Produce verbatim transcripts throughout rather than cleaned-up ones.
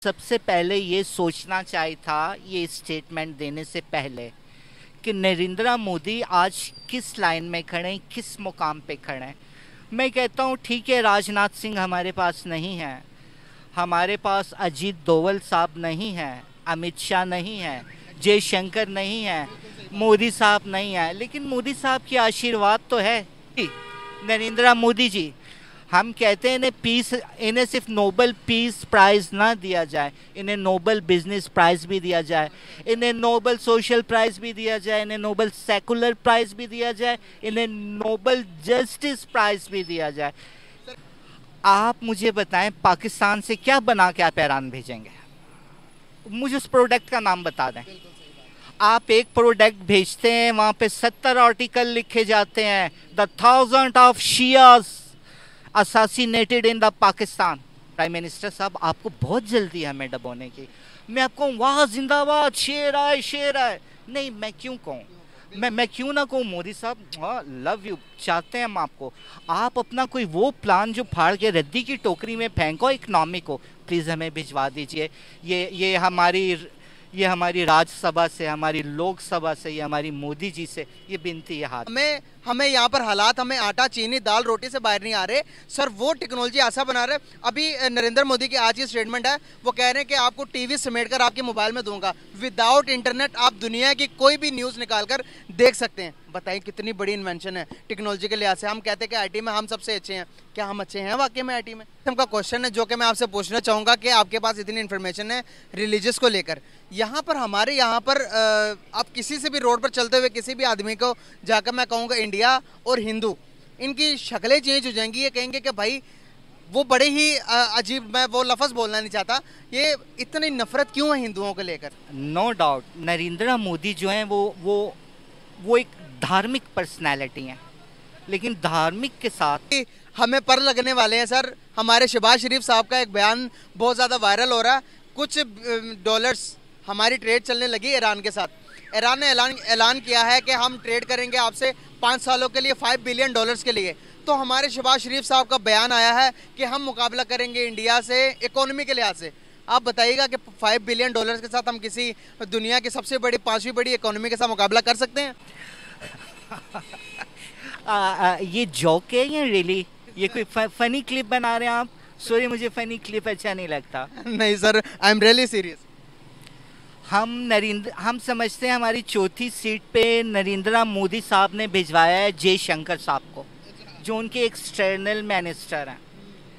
सबसे पहले ये सोचना चाहिए था ये स्टेटमेंट देने से पहले कि नरेंद्र मोदी आज किस लाइन में खड़े हैं, किस मुकाम पे खड़े हैं। मैं कहता हूँ ठीक है, राजनाथ सिंह हमारे पास नहीं है, हमारे पास अजीत डोवल साहब नहीं है, अमित शाह नहीं है, जयशंकर नहीं है, मोदी साहब नहीं है, लेकिन मोदी साहब की आशीर्वाद तो है। नरेंद्र मोदी जी, हम कहते हैं इन्हें पीस इन्हें सिर्फ नोबल पीस प्राइज़ ना दिया जाए, इन्हें नोबल बिजनेस प्राइज़ भी दिया जाए, इन्हें नोबल सोशल प्राइज़ भी दिया जाए, इन्हें नोबल सेकुलर प्राइज़ भी दिया जाए, इन्हें नोबल जस्टिस प्राइज़ भी दिया जाए। आप मुझे बताएं, पाकिस्तान से क्या बना के आप ईरान भेजेंगे? मुझे उस प्रोडक्ट का नाम बता दें। आप एक प्रोडक्ट भेजते हैं, वहाँ पे सत्तर आर्टिकल लिखे जाते हैं, the thousand of Shias assassinated in the Pakistan. Prime minister साहब, आपको बहुत जल्दी है हमें डबोने की। मैं आपको वाह जिंदाबाद, शेर आए शेर आए, नहीं मैं क्यों कहूँ, मैं मैं क्यों ना कहूँ मोदी साहब, हाँ लव यू चाहते हैं हम आपको। आप अपना कोई वो प्लान जो फाड़ के रद्दी की टोकरी में फेंको इकनॉमी को, प्लीज़ हमें भिजवा दीजिए। ये ये हमारी ये हमारी राज्यसभा से, हमारी लोकसभा से, ये हमारी मोदी जी से ये विनती है हाथ। हमें हमें यहाँ पर हालात, हमें आटा चीनी दाल रोटी से बाहर नहीं आ रहे सर, वो टेक्नोलॉजी ऐसा बना रहे। अभी नरेंद्र मोदी की आज की स्टेटमेंट है, वो कह रहे हैं कि आपको टीवी समेट कर आपके मोबाइल में दूंगा, विदाउट इंटरनेट आप दुनिया की कोई भी न्यूज़ निकाल कर देख सकते हैं। बताइए कितनी बड़ी इन्वेंशन है टेक्नोलॉजी के लिहाज से। हम कहते हैं कि आईटी में हम सबसे अच्छे हैं, क्या हम अच्छे हैं वाकई में आईटी में? हमका क्वेश्चन है जो कि मैं आपसे पूछना चाहूँगा कि आपके पास इतनी इन्फॉर्मेशन है रिलीजियस को लेकर, यहाँ पर हमारे यहाँ पर आप किसी से भी रोड पर चलते हुए किसी भी आदमी को जाकर मैं कहूँगा इंडिया और हिंदू, इनकी शक्लें चेंज हो जाएंगी। ये कहेंगे कि भाई वो बड़े ही अजीब, मैं वो लफ्ज़ बोलना नहीं चाहता, ये इतनी नफरत क्यों है हिंदुओं को लेकर? नो डाउट नरेंद्र मोदी जो हैं वो वो वो एक धार्मिक पर्सनैलिटी हैं, लेकिन धार्मिक के साथ हमें पर लगने वाले हैं सर। हमारे शहबाज शरीफ साहब का एक बयान बहुत ज़्यादा वायरल हो रहा है, कुछ डॉलर्स हमारी ट्रेड चलने लगी ईरान के साथ। ईरान ने ऐलान ऐलान किया है कि हम ट्रेड करेंगे आपसे पाँच सालों के लिए फाइव बिलियन डॉलर्स के लिए। तो हमारे शहबाज शरीफ साहब का बयान आया है कि हम मुकाबला करेंगे इंडिया से इकोनॉमी के लिहाज से। आप बताइएगा कि फाइव बिलियन डॉलर्स के साथ हम किसी दुनिया की सबसे बड़ी पाँचवीं बड़ी इकोनॉमी के साथ मुकाबला कर सकते हैं? आ, आ, ये जोक है या रियली? ये कोई फनी क्लिप बना रहे हैं आप? सॉरी, मुझे फनी क्लिप अच्छा नहीं लगता। नहीं sir, I am really serious. हम नरेंद्र हम समझते हैं हमारी चौथी सीट पे नरेंद्र मोदी साहब ने भिजवाया है जयशंकर साहब को, जो उनके एक्सटर्नल मिनिस्टर हैं।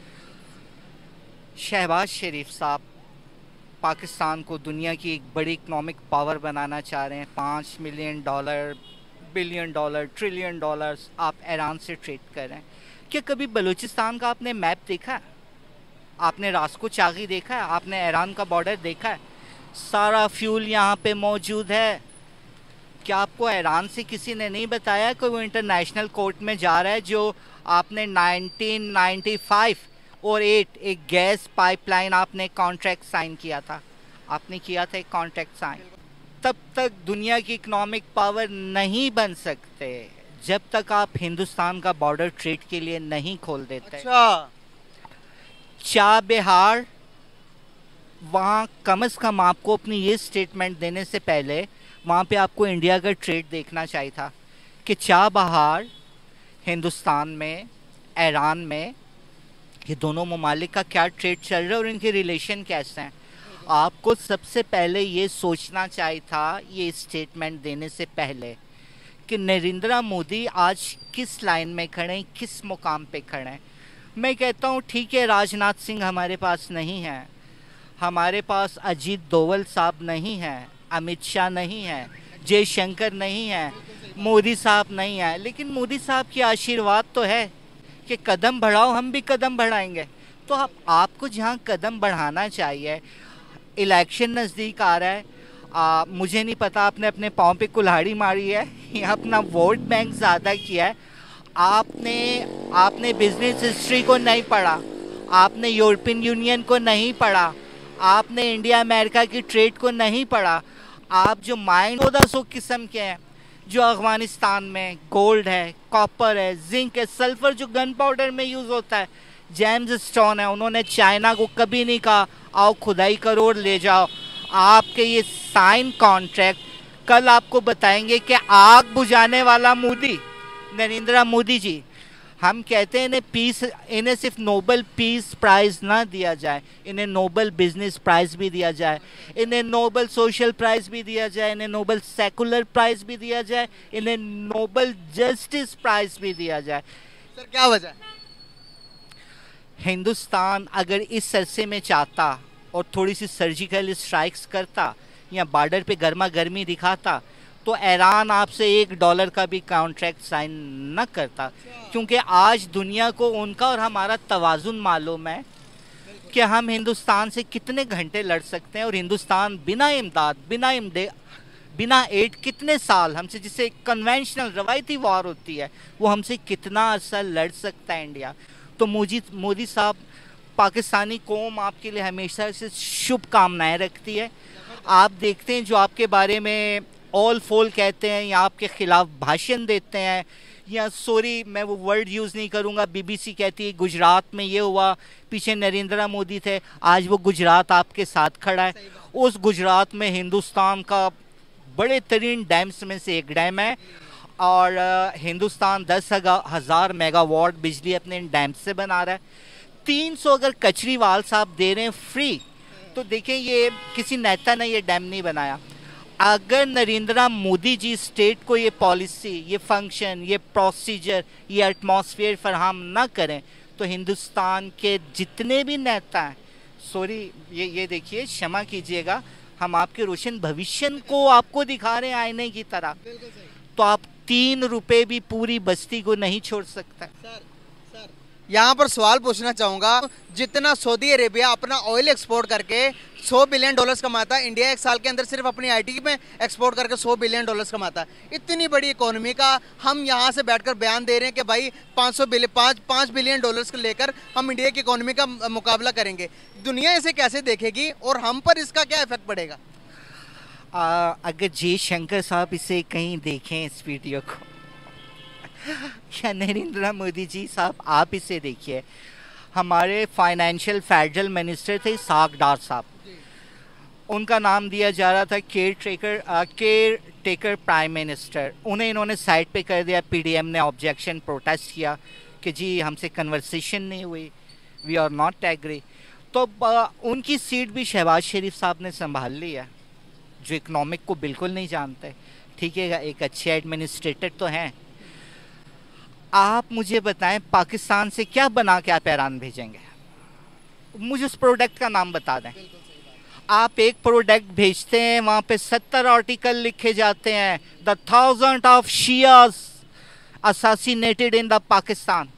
शहबाज शरीफ साहब पाकिस्तान को दुनिया की एक बड़ी इकोनॉमिक पावर बनाना चाह रहे हैं। पाँच million dollar, billion dollar, trillion dollars आप ईरान से ट्रेड कर रहे हैं। क्या कभी बलूचिस्तान का आपने मैप देखा है? आपने रास्को चागी देखा है? आपने ईरान का बॉर्डर देखा है? सारा फ्यूल यहाँ पे मौजूद है। क्या आपको ईरान से किसी ने नहीं बताया कि वो इंटरनेशनल कोर्ट में जा रहा है? जो आपने नाइनटीन नाइंटी फाइव और एट एक गैस पाइपलाइन आपने कॉन्ट्रैक्ट साइन किया था, आपने किया था एक कॉन्ट्रैक्ट साइन। तब तक दुनिया की इकोनॉमिक पावर नहीं बन सकते जब तक आप हिंदुस्तान का बॉर्डर ट्रेड के लिए नहीं खोल देते। अच्छा। चाह बिहार, वहाँ कम से कम आपको अपनी ये स्टेटमेंट देने से पहले वहाँ पे आपको इंडिया का ट्रेड देखना चाहिए था कि चाह बहार हिंदुस्तान में, ईरान में, ये दोनों ममालिक का क्या ट्रेड चल रहा है और इनके रिलेशन कैसे हैं। आपको सबसे पहले ये सोचना चाहिए था ये स्टेटमेंट देने से पहले कि नरेंद्र मोदी आज किस लाइन में खड़े हैं, किस मुकाम पे खड़े हैं। मैं कहता हूँ ठीक है, राजनाथ सिंह हमारे पास नहीं है, हमारे पास अजीत डोवल साहब नहीं है, अमित शाह नहीं है, जयशंकर नहीं है, मोदी साहब नहीं है, लेकिन मोदी साहब की आशीर्वाद तो है कि कदम बढ़ाओ हम भी कदम बढ़ाएंगे। तो आप आपको जहाँ कदम बढ़ाना चाहिए, इलेक्शन नज़दीक आ रहा है, आ, मुझे नहीं पता आपने अपने पाँव पे कुल्हाड़ी मारी है या अपना वोट बैंक ज़्यादा किया है। आपने आपने बिजनेस हिस्ट्री को नहीं पढ़ा, आपने यूरोपियन यूनियन को नहीं पढ़ा, आपने इंडिया अमेरिका की ट्रेड को नहीं पढ़ा। आप जो माइंड चौदह सौ किस्म के हैं, जो अफगानिस्तान में गोल्ड है, कॉपर है, जिंक है, सल्फर जो गन पाउडर में यूज़ होता है, जेम्स स्टोन है, उन्होंने चाइना को कभी नहीं कहा आओ खुदाई करो और ले जाओ। आपके ये साइन कॉन्ट्रैक्ट कल आपको बताएंगे कि आग बुझाने वाला मोदी, नरेंद्र मोदी जी। हम कहते हैं इन्हें पीस, इन्हें सिर्फ नोबल पीस प्राइज़ ना दिया जाए, इन्हें नोबल बिजनेस प्राइज़ भी दिया जाए, इन्हें नोबल सोशल प्राइज़ भी दिया जाए, इन्हें नोबल सेकुलर प्राइज़ भी दिया जाए, इन्हें नोबल जस्टिस प्राइज़ भी दिया जाए। सर क्या वजह है? हिंदुस्तान अगर इस अरसे में चाहता और थोड़ी सी सर्जिकल स्ट्राइक्स करता या बॉर्डर पे गर्मा गर्मी दिखाता तो ईरान आपसे एक डॉलर का भी कॉन्ट्रैक्ट साइन न करता, क्योंकि आज दुनिया को उनका और हमारा तवाज़ुन मालूम है कि हम हिंदुस्तान से कितने घंटे लड़ सकते हैं और हिंदुस्तान बिना इमदाद, बिना इमदे बिना एड कितने साल हमसे, जिसे कन्वेंशनल रवायती वॉर होती है, वो हमसे कितना अर्सा लड़ सकता है इंडिया। तो मोदी मोदी साहब, पाकिस्तानी कौम आपके लिए हमेशा से शुभकामनाएं रखती है। आप देखते हैं जो आपके बारे में ऑल फोल कहते हैं या आपके ख़िलाफ़ भाषण देते हैं, या सॉरी मैं वो वर्ड यूज़ नहीं करूँगा, बीबीसी कहती है गुजरात में ये हुआ, पीछे नरेंद्र मोदी थे, आज वो गुजरात आपके साथ खड़ा है। उस गुजरात में हिंदुस्तान का बड़े तरीन डैम्स में से एक डैम है और हिंदुस्तान दस हज़ार मेगावाट बिजली अपने डैम से बना रहा है। तीन सौ अगर कचरीवाल साहब दे रहे हैं फ्री, तो देखें ये किसी नेता ने ये डैम नहीं बनाया। अगर नरेंद्र मोदी जी स्टेट को ये पॉलिसी, ये फंक्शन, ये प्रोसीजर, ये एटमॉस्फेयर फराहम ना करें तो हिंदुस्तान के जितने भी नेता हैं, सॉरी ये ये देखिए क्षमा कीजिएगा, हम आपके रोशन भविष्य को आपको दिखा रहे हैं आईने की तरह, तो आप तीन रुपए भी पूरी बस्ती को नहीं छोड़ सकता। सर सर यहाँ पर सवाल पूछना चाहूँगा, जितना सऊदी अरेबिया अपना ऑयल एक्सपोर्ट करके सौ बिलियन डॉलर्स कमाता है, इंडिया एक साल के अंदर सिर्फ अपनी आईटी में एक्सपोर्ट करके सौ बिलियन डॉलर्स कमाता है। इतनी बड़ी इकोनॉमी का हम यहाँ से बैठकर बयान दे रहे हैं कि भाई पाँच सौ बिलियन पाँच पाँच बिलियन डॉलर्स को लेकर हम इंडिया की इकोनॉमी का मुकाबला करेंगे। दुनिया इसे कैसे देखेगी और हम पर इसका क्या इफेक्ट पड़ेगा? आ, अगर जयशंकर साहब इसे कहीं देखें इस वीडियो को या नरेंद्र मोदी जी साहब आप इसे देखिए, हमारे फाइनेंशियल फेडरल मिनिस्टर थे इसाक डार साहब, उनका नाम दिया जा रहा था caretaker caretaker prime minister, उन्हें इन्होंने साइड पे कर दिया। पीडीएम ने ऑब्जेक्शन प्रोटेस्ट किया कि जी हमसे कन्वर्सेशन नहीं हुई, वी आर नॉट एग्री। तो आ, उनकी सीट भी शहबाज शरीफ साहब ने संभाल ली है, जो इकनॉमिक को बिल्कुल नहीं जानते। ठीक है, एक अच्छे एडमिनिस्ट्रेटर तो हैं। आप मुझे बताएं पाकिस्तान से क्या बना के आप ईरान भेजेंगे? मुझे उस प्रोडक्ट का नाम बता दें। आप एक प्रोडक्ट भेजते हैं, वहाँ पे सत्तर आर्टिकल लिखे जाते हैं, the thousand of Shias assassinated in the Pakistan.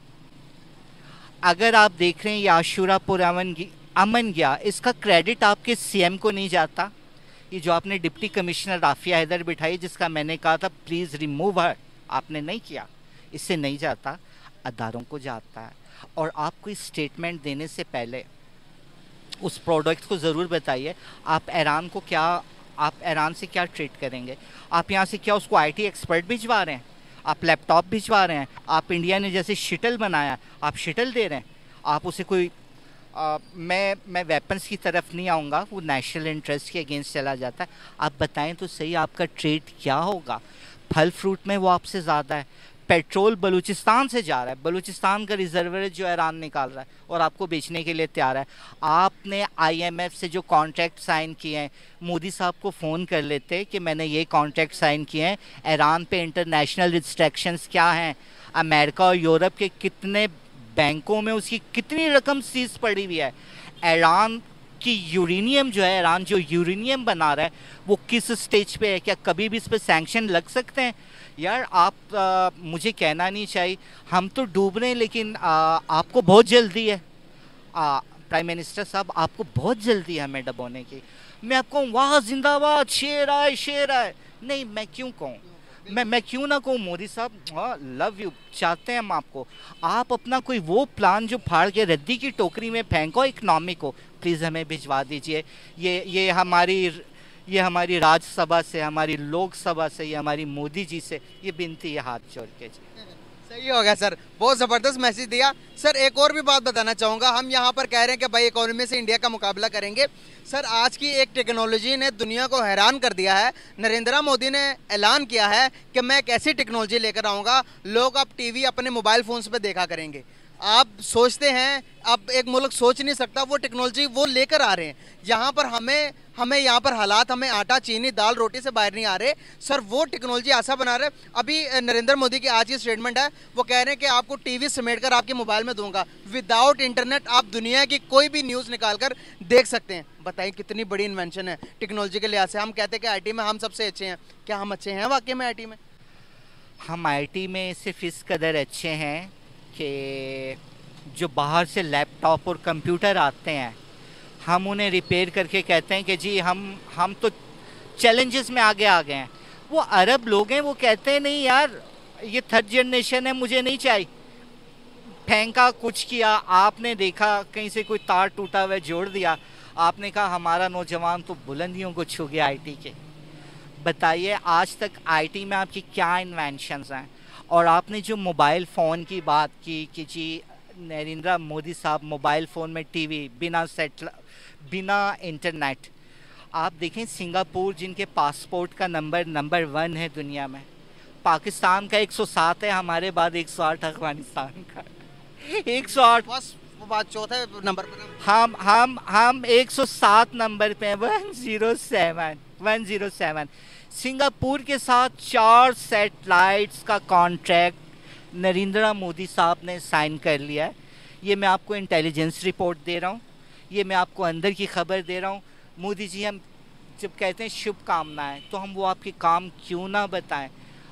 अगर आप देख रहे हैं ये आशूरा पुर अमन अमन गया, इसका क्रेडिट आपके सीएम को नहीं जाता? ये जो आपने डिप्टी कमिश्नर राफिया हैदर बिठाई, जिसका मैंने कहा था प्लीज़ रिमूव हर, आपने नहीं किया, इससे नहीं जाता, अदारों को जाता है। और आपको इस स्टेटमेंट देने से पहले उस प्रोडक्ट को ज़रूर बताइए आप ईरान को क्या, आप ईरान से क्या ट्रीट करेंगे। आप यहाँ से क्या उसको आईटी एक्सपर्ट भिजवा रहे हैं, आप लैपटॉप भिजवा रहे हैं, आप इंडिया ने जैसे शटल बनाया आप शटल दे रहे हैं, आप उसे कोई आ, मैं मैं वेपन्स की तरफ नहीं आऊँगा, वो नेशनल इंटरेस्ट के अगेंस्ट चला जाता है। आप बताएं तो सही आपका ट्रेड क्या होगा। फल फ्रूट में वो आपसे ज़्यादा है, पेट्रोल बलूचिस्तान से जा रहा है, बलूचिस्तान का रिजर्वर जो ईरान निकाल रहा है और आपको बेचने के लिए तैयार है। आपने आईएमएफ से जो कॉन्ट्रैक्ट साइन किए हैं, मोदी साहब को फ़ोन कर लेते कि मैंने ये कॉन्ट्रैक्ट साइन किए हैं, ईरान पे इंटरनेशनल रिस्ट्रिक्शंस क्या हैं, अमेरिका और यूरोप के कितने बैंकों में उसकी कितनी रकम सीज पड़ी हुई है, ईरान की यूरेनियम जो है, ईरान जो यूरेनियम बना रहा है वो किस स्टेज पे है, क्या कभी भी इस पर सैंक्शन लग सकते हैं? यार आप आ, मुझे कहना नहीं चाहिए, हम तो डूब रहे हैं, लेकिन आ, आपको बहुत जल्दी है। प्राइम मिनिस्टर साहब आपको बहुत जल्दी है हमें डबोने की। मैं आपको वाह जिंदाबाद, शेर आए शेर आए, नहीं मैं क्यों कहूँ, मैं मैं क्यों ना कहूँ मोदी साहब, हाँ लव यू चाहते हैं हम आपको। आप अपना कोई वो प्लान जो फाड़ के रद्दी की टोकरी में फेंको इकनॉमी को, प्लीज़ हमें भिजवा दीजिए। ये ये हमारी ये हमारी राज्यसभा से, हमारी लोकसभा से, ये हमारी मोदी जी से ये विनती है हाथ जोड़ के जी। सही हो गया सर, बहुत ज़बरदस्त मैसेज दिया सर। एक और भी बात बताना चाहूँगा, हम यहाँ पर कह रहे हैं कि भाई इकोनॉमी से इंडिया का मुकाबला करेंगे। सर आज की एक टेक्नोलॉजी ने दुनिया को हैरान कर दिया है। नरेंद्र मोदी ने ऐलान किया है कि मैं एक ऐसी टेक्नोलॉजी लेकर आऊँगा, लोग अब टीवी अपने मोबाइल फ़ोन्स पे देखा करेंगे। आप सोचते हैं अब एक मुल्क सोच नहीं सकता, वो टेक्नोलॉजी वो लेकर आ रहे हैं यहाँ पर। हमें हमें यहाँ पर हालात, हमें आटा चीनी दाल रोटी से बाहर नहीं आ रहे सर, वो टेक्नोलॉजी ऐसा बना रहे। अभी नरेंद्र मोदी की आज की स्टेटमेंट है, वो कह रहे हैं कि आपको टीवी समेट कर आपके मोबाइल में दूंगा, विदाउट इंटरनेट आप दुनिया की कोई भी न्यूज़ निकाल कर देख सकते हैं। बताइए कितनी बड़ी इन्वेंशन है टेक्नोलॉजी के लिहाज से। हम कहते हैं कि आई टी में हम सबसे अच्छे हैं, क्या हम अच्छे हैं वाकई में आई टी में? हम आई टी में सिर्फ इस कदर अच्छे हैं कि जो बाहर से लैपटॉप और कंप्यूटर आते हैं, हम उन्हें रिपेयर करके कहते हैं कि जी हम हम तो चैलेंजेस में आगे आ गए हैं। वो अरब लोग हैं, वो कहते हैं नहीं यार ये थर्ड जनरेशन है, मुझे नहीं चाहिए। फेंका, कुछ किया, आपने देखा कहीं से कोई तार टूटा हुआ जोड़ दिया, आपने कहा हमारा नौजवान तो बुलंदियों को छू गया आईटी के। बताइए आज तक आईटी में आपकी क्या इन्वेंशंस हैं? और आपने जो मोबाइल फ़ोन की बात की कि जी नरेंद्र मोदी साहब मोबाइल फ़ोन में टीवी बिना सेट बिना इंटरनेट, आप देखें सिंगापुर जिनके पासपोर्ट का नंबर नंबर वन है दुनिया में, पाकिस्तान का एक सौ सात है, हमारे बाद एक सौ आठ अफगानिस्तान का एक सौ आठ, बस वो बात चौथे नंबर पर हम हम हम एक सौ सात नंबर पे one zero seven one zero seven. Singapore के साथ चार सैटेलाइट्स का कॉन्ट्रैक्ट नरेंद्र मोदी साहब ने साइन कर लिया है। ये मैं आपको इंटेलिजेंस रिपोर्ट दे रहा हूँ, ये मैं आपको अंदर की खबर दे रहा हूँ। मोदी जी हम जब कहते हैं शुभकामनाएं, तो हम वो आपके काम क्यों ना बताएं?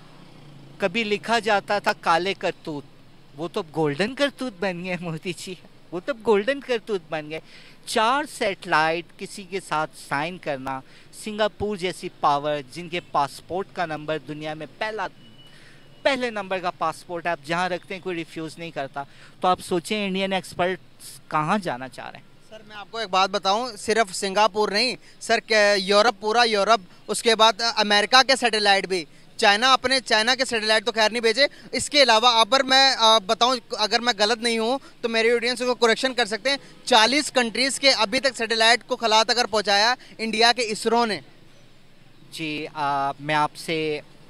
कभी लिखा जाता था काले करतूत, वो तो गोल्डन करतूत बन गए मोदी जी, वो तो गोल्डन करतूत बन गए। चार सैटेलाइट किसी के साथ साइन करना, सिंगापुर जैसी पावर जिनके पासपोर्ट का नंबर दुनिया में पहला पहले नंबर का पासपोर्ट है, आप जहाँ रखते हैं कोई रिफ्यूज़ नहीं करता। तो आप सोचें इंडियन एक्सपर्ट्स कहाँ जाना चाह रहे हैं। सर मैं आपको एक बात बताऊं, सिर्फ सिंगापुर नहीं सर, यूरोप, पूरा यूरोप, उसके बाद अमेरिका के सैटेलाइट भी, चाइना अपने चाइना के सैटेलाइट तो खैर नहीं भेजे। इसके अलावा अगर मैं बताऊं, अगर मैं गलत नहीं हूं तो मेरे ऑडियंस को करेक्शन कर सकते हैं, चालीस कंट्रीज़ के अभी तक सैटेलाइट को खला तक पहुंचाया इंडिया के इसरो ने। जी आ, मैं आपसे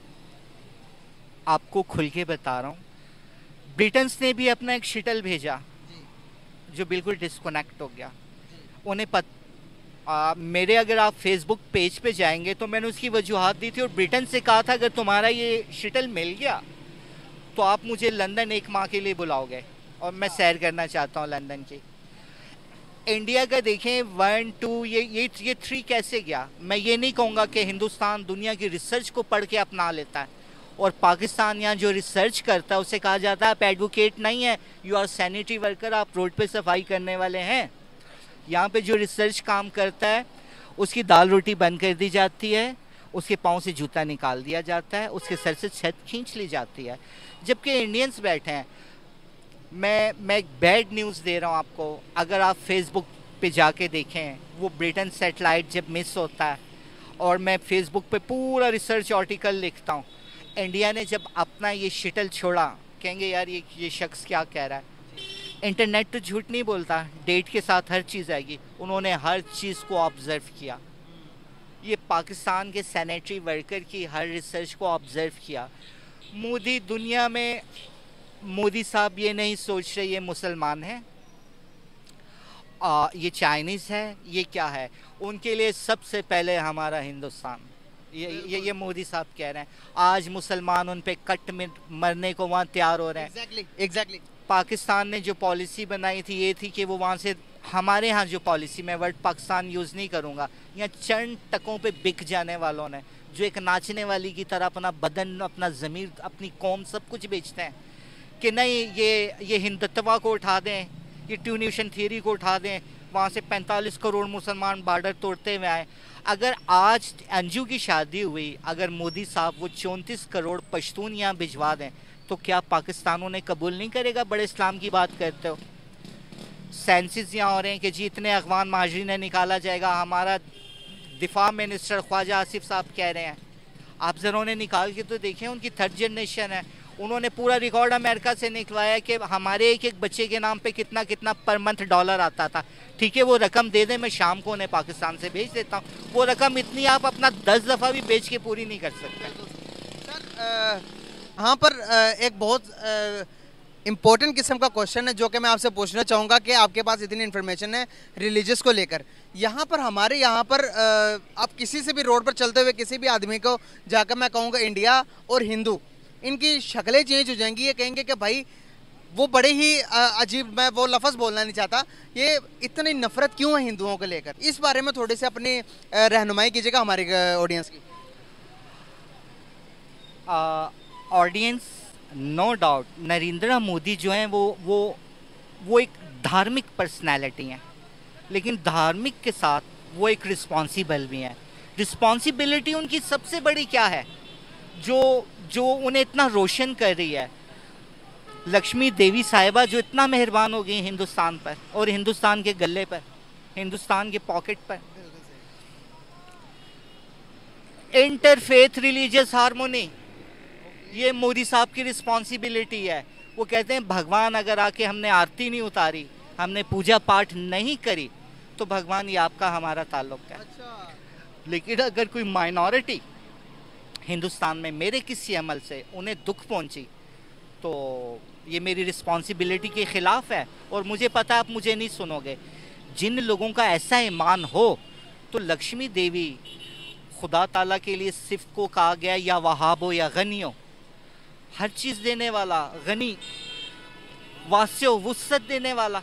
आपको खुल के बता रहा हूँ, ब्रिटेन्स ने भी अपना एक शटल भेजा जो बिल्कुल डिस्कनेक्ट हो गया। उन्हें पत आ, मेरे अगर आप फेसबुक पेज पे जाएंगे तो मैंने उसकी वजूहत दी थी और ब्रिटेन से कहा था अगर तुम्हारा ये शटल मिल गया तो आप मुझे लंदन एक माह के लिए बुलाओगे और मैं सैर करना चाहता हूँ लंदन की। इंडिया का देखें वन टू ये ये ये थ्री कैसे गया? मैं ये नहीं कहूँगा कि हिंदुस्तान दुनिया की रिसर्च को पढ़ के अपना लेता है और पाकिस्तान यहाँ जो रिसर्च करता है उसे कहा जाता है आप एडवोकेट नहीं है, यू आर सैनिटरी वर्कर, आप रोड पे सफाई करने वाले हैं। यहाँ पे जो रिसर्च काम करता है उसकी दाल रोटी बंद कर दी जाती है, उसके पाँव से जूता निकाल दिया जाता है, उसके सर से छत खींच ली जाती है, जबकि इंडियंस बैठे हैं। मैं मैं एक बैड न्यूज़ दे रहा हूँ आपको, अगर आप फेसबुक पे जाके देखें वो ब्रिटेन सैटेलाइट जब मिस होता है और मैं फेसबुक पे पूरा रिसर्च आर्टिकल लिखता हूँ, इंडिया ने जब अपना ये शटल छोड़ा, कहेंगे यार ये ये शख्स क्या कह रहा है। इंटरनेट तो झूठ नहीं बोलता, डेट के साथ हर चीज़ आएगी। उन्होंने हर चीज़ को ऑब्ज़र्व किया, ये पाकिस्तान के सैनिटरी वर्कर की हर रिसर्च को ऑब्ज़र्व किया। मोदी दुनिया में, मोदी साहब ये नहीं सोच रहे ये मुसलमान है, आ, ये चाइनीज़ है, ये क्या है। उनके लिए सबसे पहले हमारा हिंदुस्तान, ये ये ये मोदी साहब कह रहे हैं। आज मुसलमान उन पे कट में मरने को वहाँ तैयार हो रहे हैं। एग्जैक्टली एग्जैक्टली पाकिस्तान ने जो पॉलिसी बनाई थी ये थी कि वो वहाँ से, हमारे यहाँ जो पॉलिसी, मैं वर्ड पाकिस्तान यूज़ नहीं करूँगा, यहाँ चंद टकों पे बिक जाने वालों ने जो एक नाचने वाली की तरह अपना बदन, अपना ज़मीर, अपनी कौम सब कुछ बेचते हैं कि नहीं ये ये हिंदुत्व को उठा दें, ये ट्यूनिशन थियरी को उठा दें, वहाँ से पैंतालीस करोड़ मुसलमान बॉर्डर तोड़ते हुए आए। अगर आज अंजू की शादी हुई, अगर मोदी साहब वो चौंतीस करोड़ पश्तून यहाँ भिजवा दें तो क्या पाकिस्तान उन्हें कबूल नहीं करेगा? बड़े इस्लाम की बात करते हो। सेंसिस यहाँ हो रहे हैं कि जी इतने अफगान महाजरीन निकाला जाएगा, हमारा दिफा मिनिस्टर ख्वाजा आसिफ साहब कह रहे हैं। आप ज़रा उन्हें निकाल के तो देखें, उनकी थर्ड जनरेशन है, उन्होंने पूरा रिकॉर्ड अमेरिका से निकलवाया कि हमारे एक एक बच्चे के नाम पे कितना कितना पर मंथ डॉलर आता था। ठीक है, वो रकम दे दें, मैं शाम को उन्हें पाकिस्तान से भेज देता हूँ। वो रकम इतनी आप अपना दस दफ़ा भी बेच के पूरी नहीं कर सकते। सर यहाँ पर एक बहुत इम्पोर्टेंट किस्म का क्वेश्चन है जो कि मैं आपसे पूछना चाहूँगा कि आपके पास इतनी इन्फॉर्मेशन है रिलीजियस को लेकर। यहाँ पर हमारे यहाँ पर आप किसी से भी रोड पर चलते हुए किसी भी आदमी को जाकर मैं कहूँगा इंडिया और हिंदू, इनकी शक्लें चेंज हो जाएंगी। ये कहेंगे कि भाई वो बड़े ही अजीब, मैं वो लफ्ज़ बोलना नहीं चाहता, ये इतनी नफरत क्यों है हिंदुओं को लेकर? इस बारे में थोड़ी सी अपनी रहनुमाई कीजिएगा हमारे ऑडियंस की। Audience no doubt Narendra Modi जो हैं वो वो वो एक धार्मिक पर्सनैलिटी हैं, लेकिन धार्मिक के साथ वो एक रिस्पॉन्सिबल भी हैं। रिस्पॉन्सिबिलिटी उनकी सबसे बड़ी क्या है जो जो उन्हें इतना रोशन कर रही है? लक्ष्मी देवी साहिबा जो इतना मेहरबान हो गई हिंदुस्तान पर और हिंदुस्तान के गले पर, हिंदुस्तान के पॉकेट पर। इंटरफेथ रिलीजियस हार्मोनी, ये मोदी साहब की रिस्पॉन्सिबिलिटी है। वो कहते हैं भगवान अगर आके हमने आरती नहीं उतारी, हमने पूजा पाठ नहीं करी, तो भगवान ये आपका हमारा ताल्लुक है। अच्छा। लेकिन अगर कोई माइनॉरिटी हिंदुस्तान में मेरे किसी अमल से उन्हें दुख पहुंची, तो ये मेरी रिस्पॉन्सिबिलिटी के ख़िलाफ़ है। और मुझे पता है आप मुझे नहीं सुनोगे। जिन लोगों का ऐसा ईमान हो, तो लक्ष्मी देवी खुदा ताला के लिए सिर्फ को कहा गया या वहाब हो या गनी हो, हर चीज़ देने वाला, गनी वास्यो वुसत देने वाला।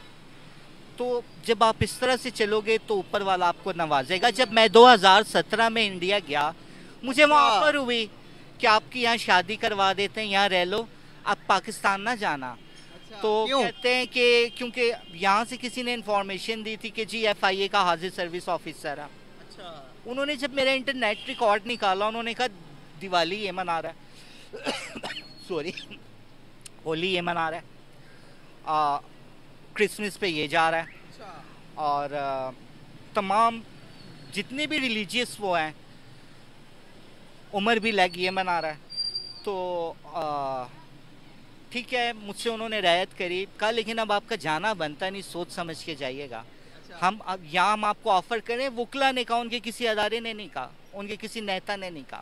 तो जब आप इस तरह से चलोगे तो ऊपर वाला आपको नवाजेगा। जब मैं दो हज़ार सत्रह में इंडिया गया, मुझे वहाँ ऑफर हुई कि आपकी यहाँ शादी करवा देते हैं, यहाँ रह लो, आप पाकिस्तान ना जाना। अच्छा, तो क्यों? कहते हैं कि क्योंकि यहाँ से किसी ने इन्फॉर्मेशन दी थी कि जी एफ आई ए का हाजिर सर्विस ऑफिसर है। अच्छा। उन्होंने जब मेरा इंटरनेट रिकॉर्ड निकाला, उन्होंने कहा दिवाली ये मना रहा है सॉरी होली ये मना रहा है, क्रिसमस पे ये जा रहा है। अच्छा। और आ, तमाम जितने भी रिलीजियस वो हैं, उमर भी लग ये मना रहा है। तो ठीक है, मुझसे उन्होंने रियायत करी, कहा लेकिन अब आपका जाना बनता नहीं, सोच समझ के जाइएगा। अच्छा। हम अब यहाँ हम आपको ऑफ़र करें, वुकला ने कहा, उनके किसी अदारे ने नहीं कहा, उनके किसी नेता ने नहीं कहा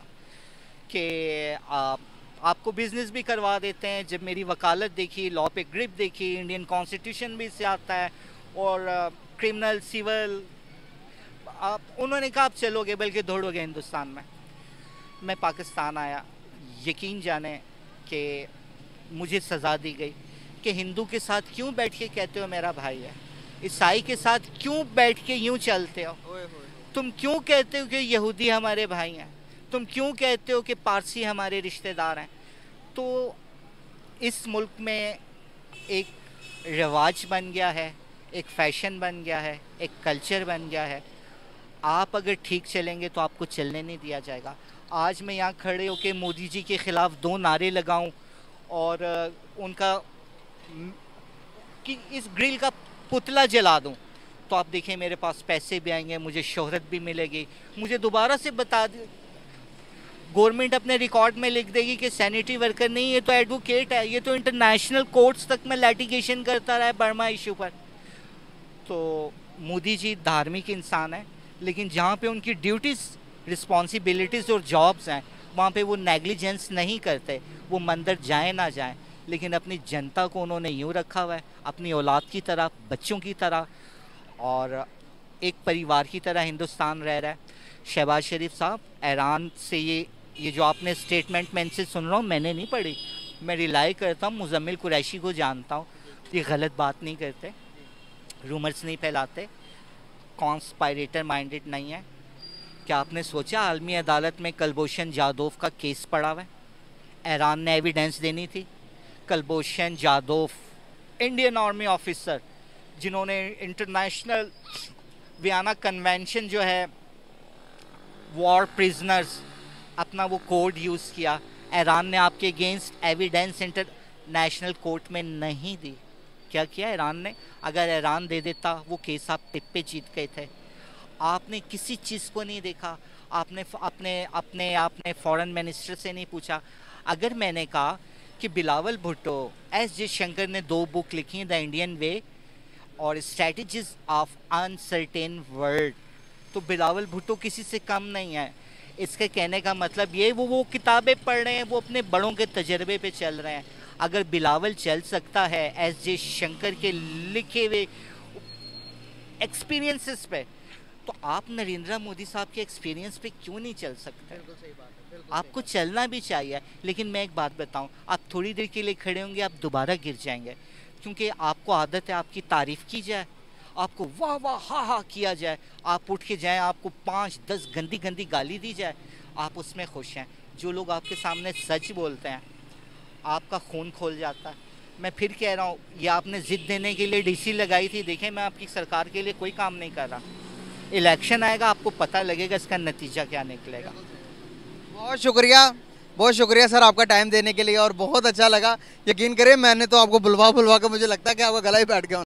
कि आप, आपको बिज़नेस भी करवा देते हैं। जब मेरी वकालत देखी, लॉ पे ग्रिप देखी, इंडियन कॉन्स्टिट्यूशन भी इससे आता है और क्रिमिनल सिविल, आप उन्होंने कहा आप चलोगे बल्कि दौड़ोगे हिंदुस्तान में। मैं पाकिस्तान आया, यकीन जाने कि मुझे सज़ा दी गई कि हिंदू के साथ क्यों बैठ के कहते हो मेरा भाई है, ईसाई के साथ क्यों बैठ के यूं चलते हो, तुम क्यों कहते हो कि यहूदी हमारे भाई हैं, तुम क्यों कहते हो कि पारसी हमारे रिश्तेदार हैं। तो इस मुल्क में एक रिवाज बन गया है, एक फैशन बन गया है, एक कल्चर बन गया है। आप अगर ठीक चलेंगे तो आपको चलने नहीं दिया जाएगा। आज मैं यहाँ खड़े होकर मोदी जी के ख़िलाफ़ दो नारे लगाऊं और उनका कि इस ग्रिल का पुतला जला दूं, तो आप देखें मेरे पास पैसे भी आएंगे, मुझे शोहरत भी मिलेगी, मुझे दोबारा से बता दे, गवर्नमेंट अपने रिकॉर्ड में लिख देगी कि सैनिटरी वर्कर नहीं, ये तो एडवोकेट है, ये तो इंटरनेशनल कोर्ट्स तक में लिटिगेशन करता रहा है बर्मा इशू पर। तो मोदी जी धार्मिक इंसान है, लेकिन जहाँ पे उनकी ड्यूटीज़, रिस्पॉन्सिबिलिटीज़ और जॉब्स हैं, वहाँ पे वो नेग्लिजेंस नहीं करते। वो मंदिर जाए ना जाए, लेकिन अपनी जनता को उन्होंने यूँ रखा हुआ है, अपनी औलाद की तरह, बच्चों की तरह और एक परिवार की तरह हिंदुस्तान रह रहा है। शहबाज शरीफ साहब, ईरान से ये ये जो आपने स्टेटमेंट मैं इनसे सुन रहा हूँ, मैंने नहीं पढ़ी, मैं रिलाई करता हूँ, मुजम्मिल कुरैशी को जानता हूँ, ये गलत बात नहीं करते, रूमर्स नहीं फैलाते, कॉन्स्पायरेटर माइंडेड नहीं है। क्या आपने सोचा आलमी अदालत में कुलभूषण जाधव का केस पड़ा हुआ है? ईरान ने एविडेंस देनी थी। Kulbhushan Jadhav Indian army officer जिन्होंने इंटरनेशनल वियना कन्वेंशन जो है वॉर प्रिजनर्स अपना वो कोड यूज़ किया, ईरान ने आपके अगेंस्ट एविडेंस इंटरनेशनल कोर्ट में नहीं दी। क्या किया ईरान ने? अगर ईरान दे देता वो केस आप टिप पे जीत गए थे। आपने किसी चीज़ को नहीं देखा, आपने अपने अपने आपने फॉरेन मिनिस्टर से नहीं पूछा। अगर मैंने कहा कि बिलावल भुट्टो, एस जयशंकर ने दो बुक लिखी हैं, द इंडियन वे और स्ट्रैटेजीज ऑफ अनसर्टेन वर्ल्ड। तो बिलावल भुट्टो किसी से कम नहीं है। इसके कहने का मतलब ये वो वो किताबें पढ़ रहे हैं, वो अपने बड़ों के तजर्बे पे चल रहे हैं। अगर बिलावल चल सकता है एस जयशंकर के लिखे हुए एक्सपीरियंसेस पे, तो आप नरेंद्र मोदी साहब के एक्सपीरियंस पे क्यों नहीं चल सकते? आपको चलना भी चाहिए। लेकिन मैं एक बात बताऊं, आप थोड़ी देर के लिए खड़े होंगे, आप दोबारा गिर जाएंगे, क्योंकि आपको आदत है आपकी तारीफ की जाए, आपको वाह वाह हा हा किया जाए, आप उठ के जाएं, आपको पाँच दस गंदी गंदी गाली दी जाए, आप उसमें खुश हैं। जो लोग आपके सामने सच बोलते हैं, आपका खून खोल जाता है। मैं फिर कह रहा हूँ, ये आपने ज़िद देने के लिए डीसी लगाई थी, देखें मैं आपकी सरकार के लिए कोई काम नहीं कर रहा। इलेक्शन आएगा, आपको पता लगेगा इसका नतीजा क्या निकलेगा। बहुत शुक्रिया, बहुत शुक्रिया सर आपका टाइम देने के लिए, और बहुत अच्छा लगा। यकीन करें मैंने तो आपको बुलवा बुलवा कर मुझे लगता है कि आपका गला ही बैठ गया।